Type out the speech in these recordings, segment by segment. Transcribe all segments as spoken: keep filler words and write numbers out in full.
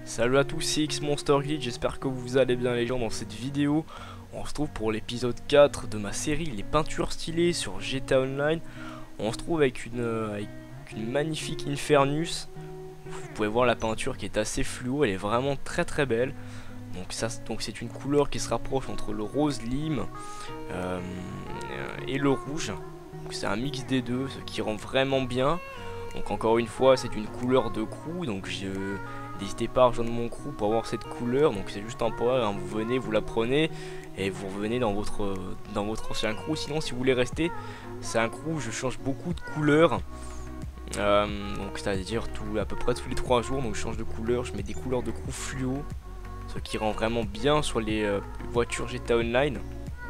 Salut à tous, c'est X Monster Glitch, j'espère que vous allez bien les gens. Dans cette vidéo, on se trouve pour l'épisode quatre de ma série Les peintures stylées sur G T A Online. On se trouve avec une, euh, avec une magnifique Infernus. Vous pouvez voir la peinture qui est assez fluo, elle est vraiment très très belle. Donc ça, donc c'est une couleur qui se rapproche entre le rose lime euh, et le rouge. C'est un mix des deux, ce qui rend vraiment bien. Donc encore une fois, c'est une couleur de crew, donc je... n'hésitez pas à rejoindre mon crew pour avoir cette couleur. Donc c'est juste temporaire, hein. Vous venez, vous la prenez et vous revenez dans votre dans votre ancien crew. Sinon, si vous voulez rester, c'est un crew où je change beaucoup de couleurs. Euh, donc c'est-à-dire tout à peu près tous les trois jours. Donc je change de couleur, je mets des couleurs de crew fluo, ce qui rend vraiment bien sur les euh, voitures G T A Online.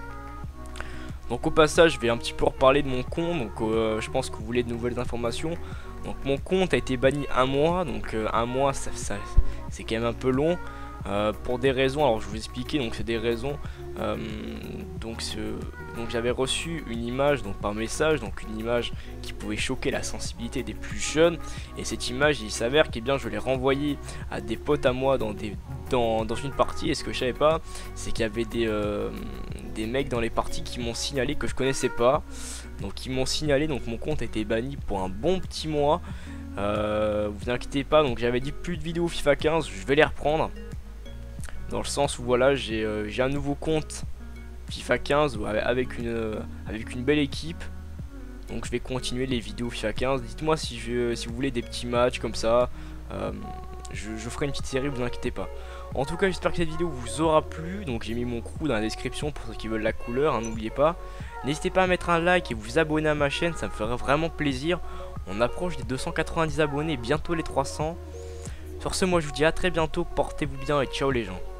Donc au passage, je vais un petit peu reparler de mon compte. Donc euh, je pense que vous voulez de nouvelles informations. Donc mon compte a été banni un mois, donc euh, un mois ça, ça c'est quand même un peu long euh, pour des raisons. Alors je vais vous expliquer. Donc c'est des raisons. Euh, donc ce, donc j'avais reçu une image donc par message, donc une image qui pouvait choquer la sensibilité des plus jeunes. Et cette image, il s'avère que bien je l'ai renvoyée à des potes à moi dans des dans, dans une partie. Et ce que je savais pas, c'est qu'il y avait des euh, des mecs dans les parties qui m'ont signalé que je connaissais pas. Donc ils m'ont signalé, donc mon compte a été banni pour un bon petit mois. euh, Vous inquiétez pas, donc j'avais dit plus de vidéos FIFA quinze, je vais les reprendre. Dans le sens où voilà, j'ai euh, j'ai un nouveau compte FIFA quinze avec une, euh, avec une belle équipe. Donc je vais continuer les vidéos FIFA quinze. Dites-moi si, je, si vous voulez des petits matchs comme ça. euh, je, je ferai une petite série, vous inquiétez pas. En tout cas, j'espère que cette vidéo vous aura plu. Donc j'ai mis mon crew dans la description pour ceux qui veulent la couleur, hein, n'oubliez pas. N'hésitez pas à mettre un like et vous abonner à ma chaîne, ça me ferait vraiment plaisir. On approche des deux cent quatre-vingt-dix abonnés, bientôt les trois cents. Sur ce, moi je vous dis à très bientôt, portez-vous bien et ciao les gens.